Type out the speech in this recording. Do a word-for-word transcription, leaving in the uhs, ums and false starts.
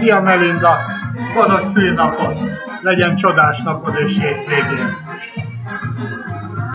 Szia Melinda! Boldog szülinapot! Legyen csodás napod és hétvégén!